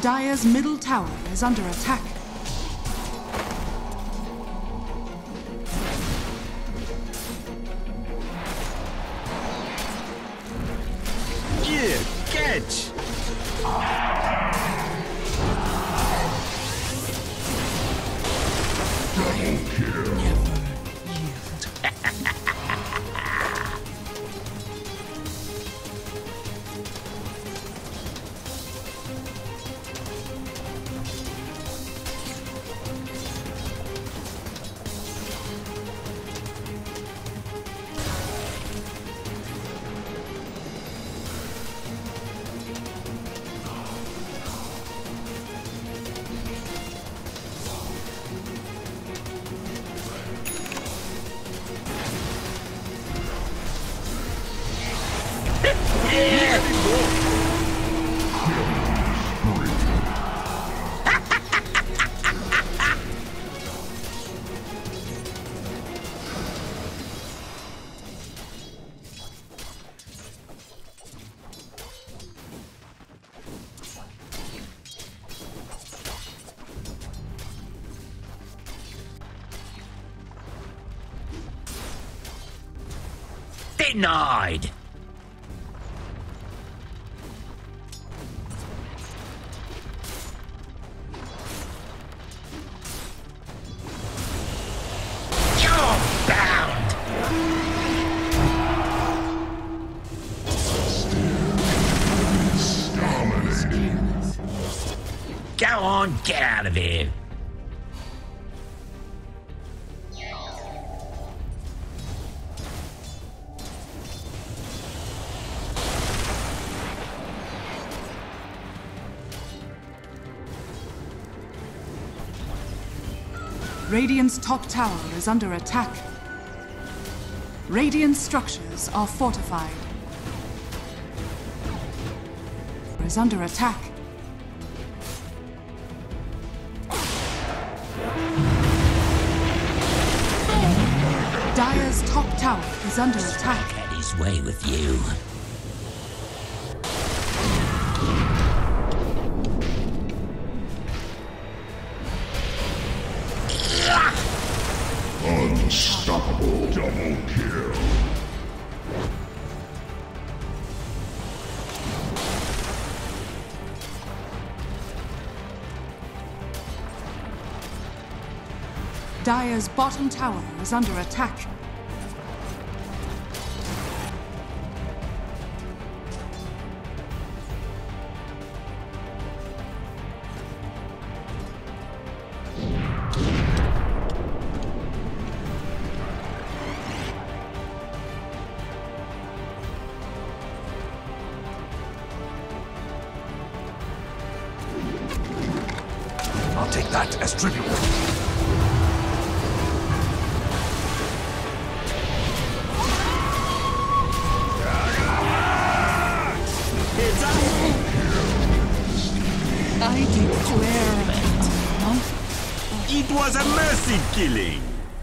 Dire's middle tower is under attack. Yeah, catch! Double kill. Never yield. Denied! You're bound! Go on, get out of here! Radiant's top tower is under attack. Radiant structures are fortified. Is under attack. Dire's top tower is under attack. Had his way with you. Unstoppable. Double kill. Dire's bottom tower is under attack. I'll take that as tribute. I declare It was a mercy killing!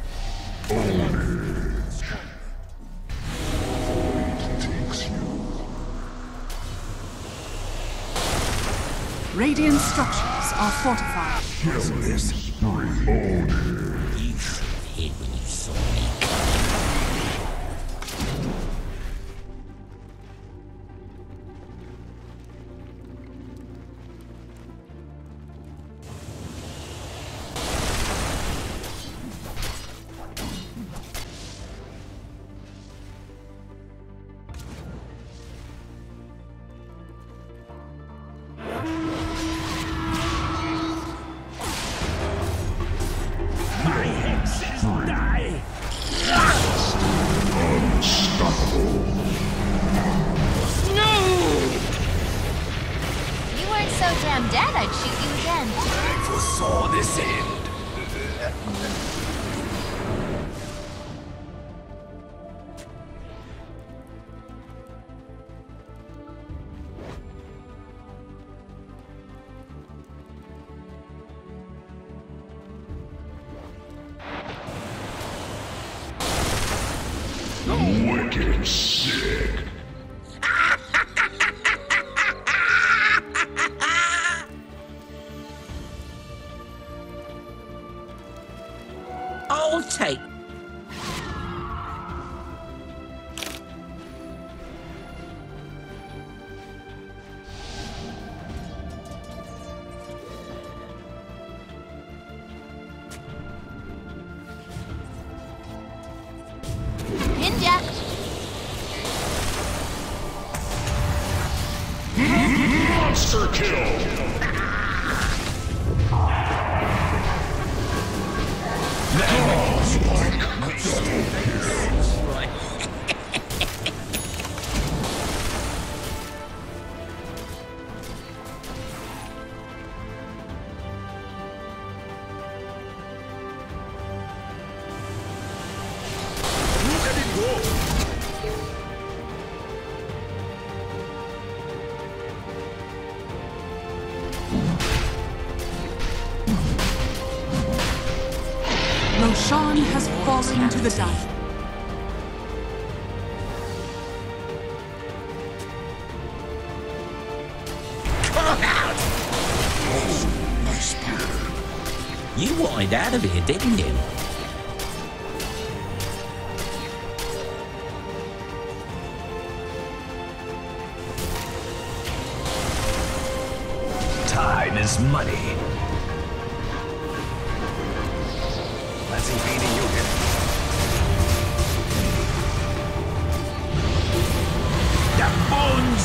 Radiant structures are fortified. Killing spree. You should have hid when you saw me coming. My hexes die! Unstoppable. No! You weren't so damn dead, I'd shoot you again. I foresaw this end. Wicked sick. I'll take... Ninja! Monster kill! Look at it go! Roshan has fallen to the dire. You wanted out of here, didn't you? Time is money. Let's see beating you here. The bones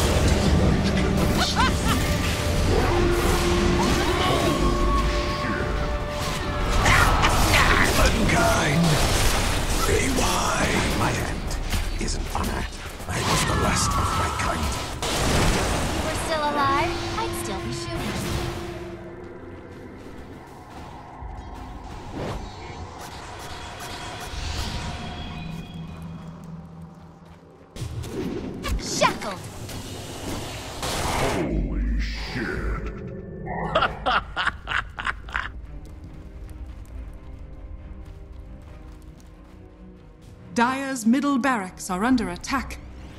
unkind. Rewind. My hand is an honor. I was the last of my kind. If you were still alive, I'd still be shooting. Shackled! Holy shit. Dire's middle barracks are under attack.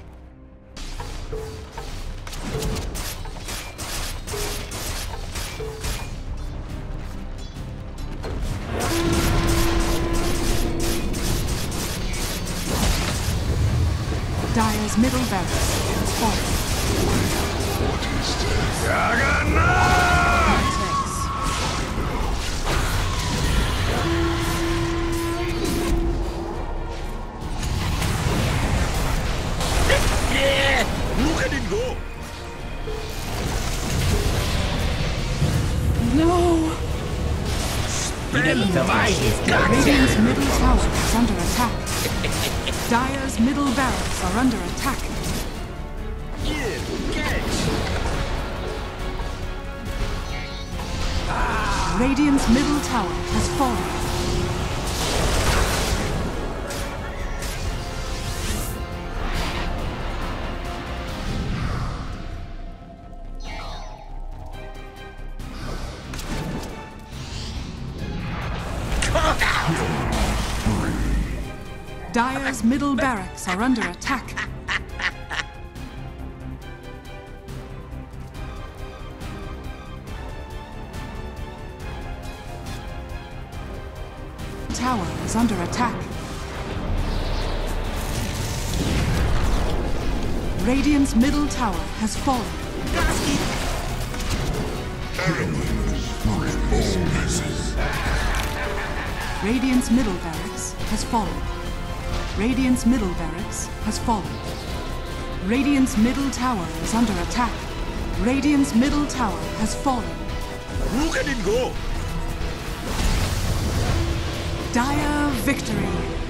Dire's middle barracks has fallen. Look at it go! No! Radiant's middle tower is under attack. Dire's middle barracks are under attack. Radiant's middle tower has fallen. Dire's middle barracks are under attack. Tower is under attack. Radiant's middle tower has fallen. Radiant's middle barracks has fallen. Radiant's middle barracks has fallen. Radiant's middle tower is under attack. Radiant's middle tower has fallen. Look at it go! Dire victory.